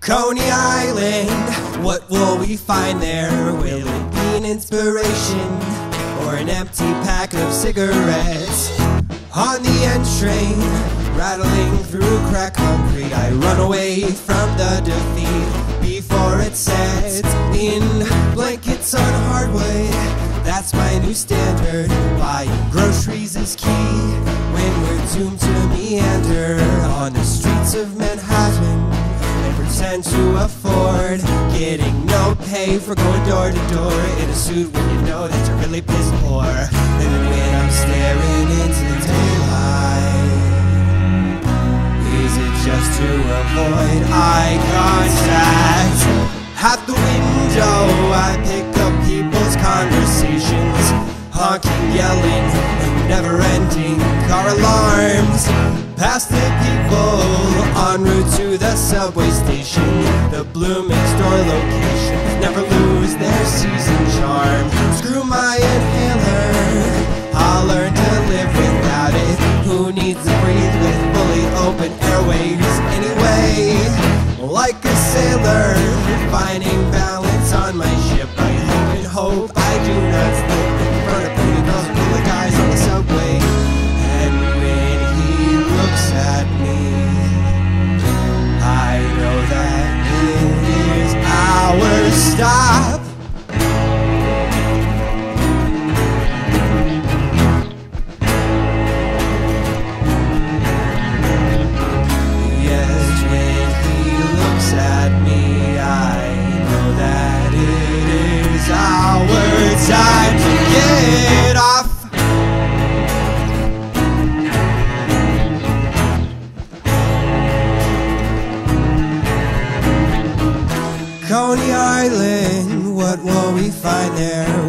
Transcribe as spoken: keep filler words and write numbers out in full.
Coney Island, what will we find there? Will it be an inspiration or an empty pack of cigarettes? On the end train, rattling through cracked concrete, I run away from the defeat before it sets in. Blankets on hardwood, that's my new standard. Buying groceries is key when we're doomed to meander on the streets of Manhattan and pretend to afford getting no pay for going door to door in a suit when you know that you're really piss poor. And when I'm staring into the daylight, is it just to avoid eye contact? At the window I pick up people's conversations, honking, yelling, and never-ending car alarms. Past the people en route to the subway station, the blooming store locations never lose their season charm. Screw my inhaler, I'll learn to live without it. Who needs to breathe with fully open airways anyway? Like a sailor, finding balance on my ship, I hope and hope I do not slip in front of pretty girls and cool guys on the subway. And when he looks at me, I know that it is our stop. Yes, when he looks at me, I know that it is our time to get off. Coney Island, what will we find there?